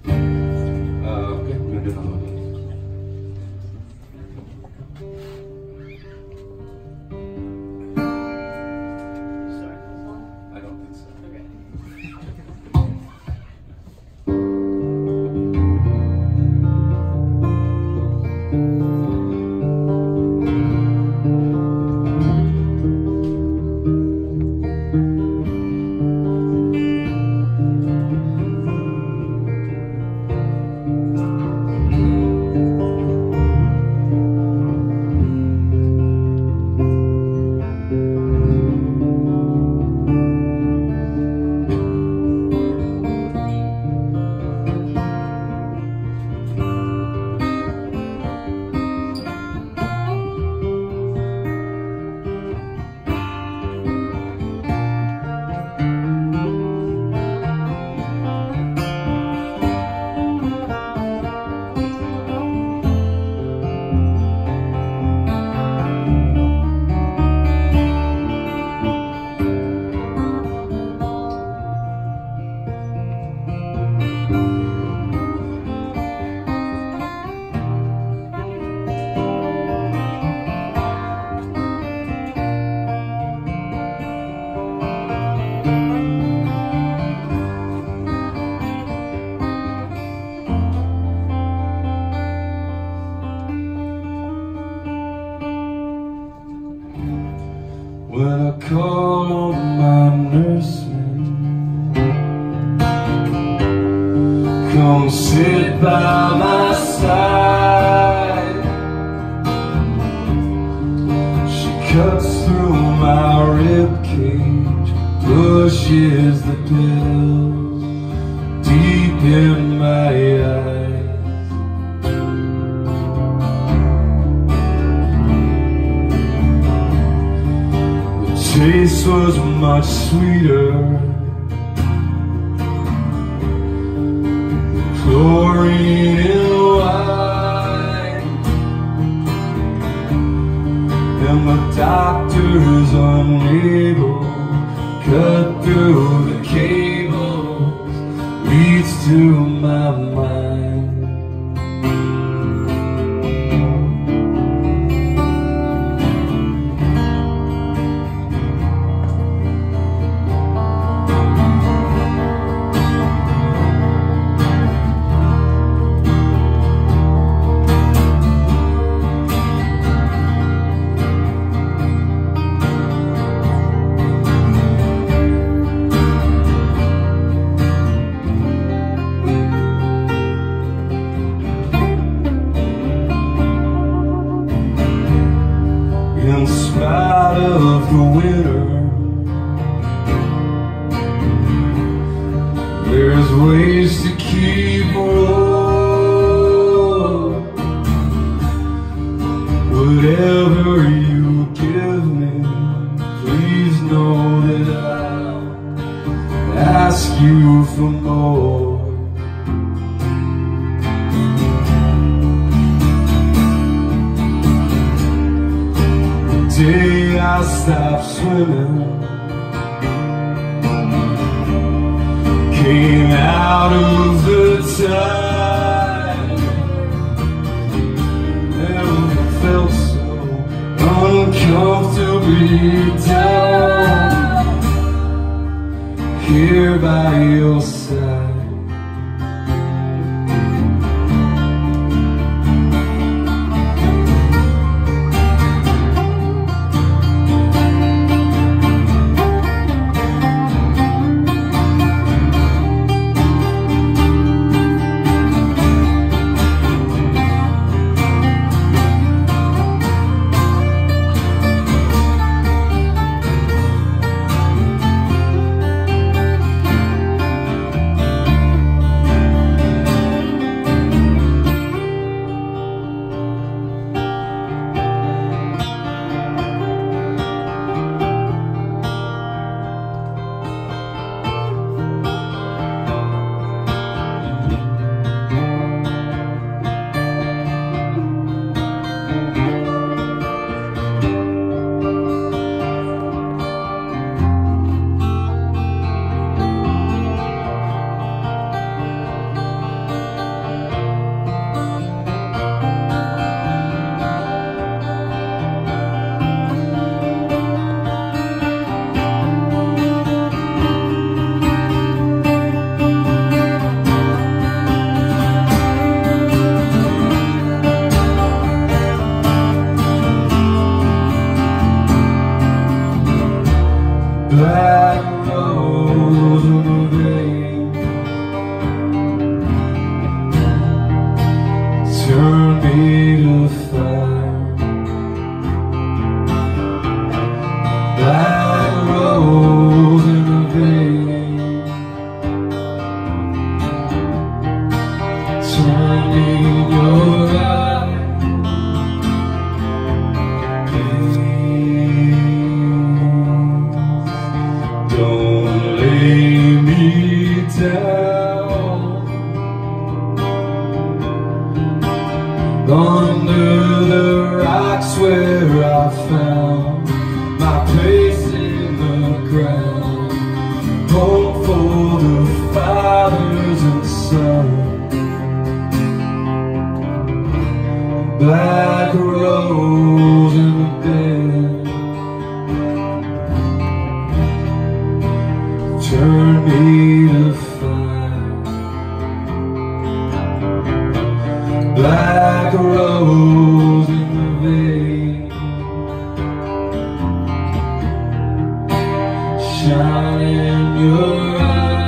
Okay, I'm gonna do another one. I don't think so. When I call on my nurseman, come sit by my side. She cuts through my ribcage, pushes the pills deep in my eyes. Taste was much sweeter than chlorine in wine, and the doctor's unable cut through the cables leads to my mind. In spite of the winter, there's ways to keep warm. Whatever you give me, please know that I'll ask you for more. The day I stopped swimming came out of the tide, never felt so uncomfortably down here by your side. turning your eye. Please don't lay me down under the rocks where I found my place in the ground, home for the fathers and sons. Black rose in the bed, turn me to fire. Black rose in the vein, shine in your eyes.